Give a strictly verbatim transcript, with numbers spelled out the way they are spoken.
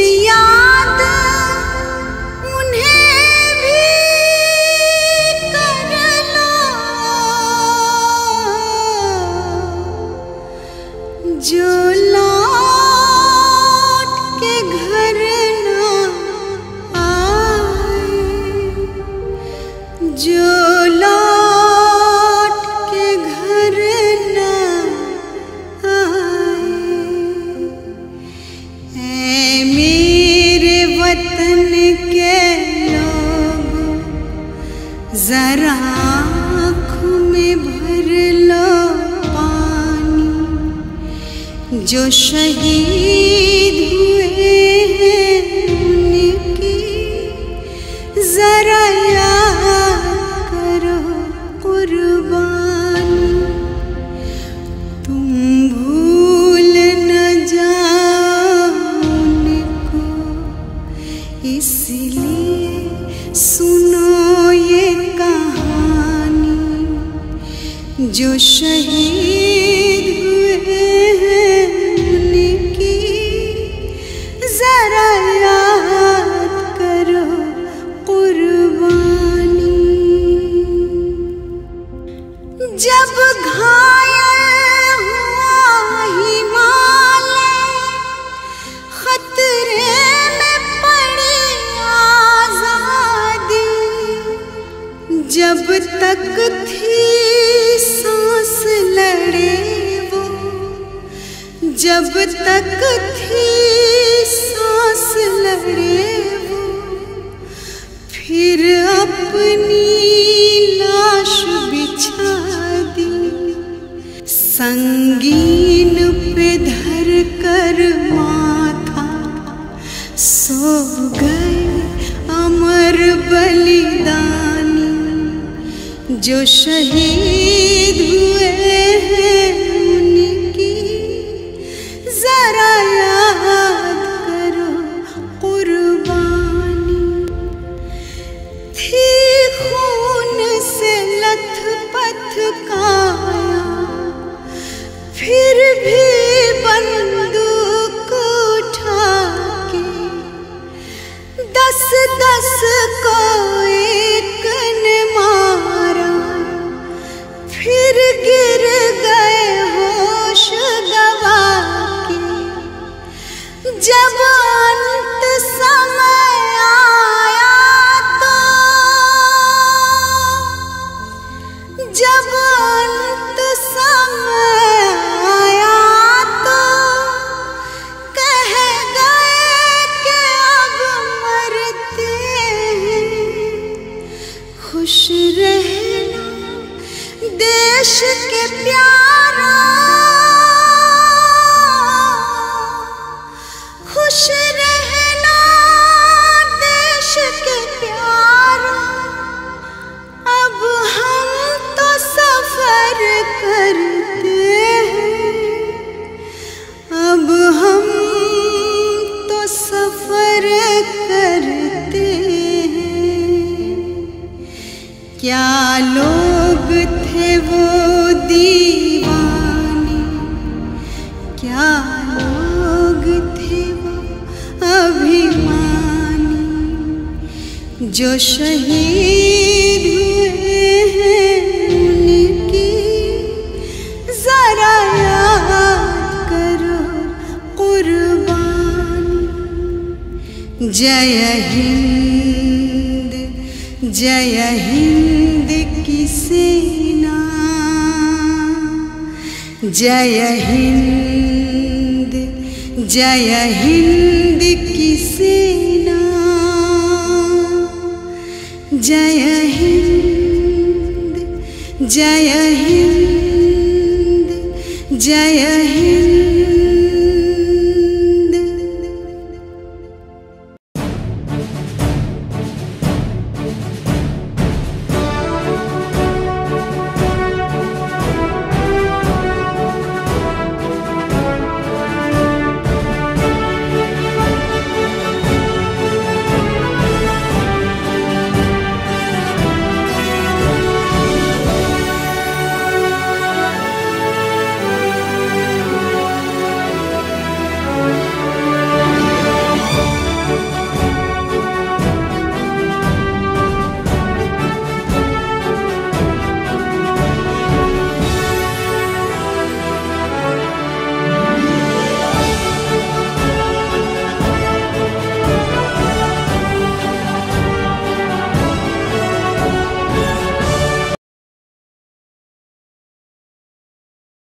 याद उन्हें भी कर लो जो लौट के घर ना आए, जो लौट के घर ना आए। ऐ मेरे वतन के लोगों, जरा आँखों में भर लो पानी, जो शहीद हुए हैं उनकी जरा याद करो कुर्बानी। तुम भूल न जाओ उनको, इसलिए सुनो ये कहानी, जो शहीद हुए हैं उनकी जरा याद करो कुर्बानी। जब घायल हुआ हिमालय, खतरे में पड़ी आजादी, जब तक थी सांस लड़े वो, जब तक थी सांस लड़े वो, फिर अपनी लाश बिछा दी, संगीन पे धर कर माथा सो गए अमर बलिदानी, जो शहीद हुए हैं उनकी जरा याद करो कुर्बानी। थी खून से लथपथ काया, फिर भी बंदूक उठा के दस दस को एक ने मारा, फिर गिर गए होश गवा के। जब अंत समय आया तो, जब अंत समय आया तो कह गए कि अब मरते हैं। खुश रहना देश के प्यारा, खुश रहना देश के प्यारा, अब हम तो सफर करते हैं, अब हम तो सफर करते हैं। क्या लोग थे वो दीवाने, क्या लोग थे वो अभिमानी, जो शहीद हुए हैं उनकी जरा याद करो कुर्बानी। जय हिंद, जय हिंद की सेना, जय हिंद, जय हिंद की सेना, जय हिंद, जय हिंद, जय